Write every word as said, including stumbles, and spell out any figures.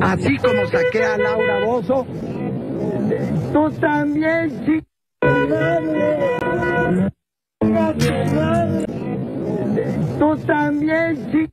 Así como saqué a Laura Bozzo, tú también, chica. Tú también, chica.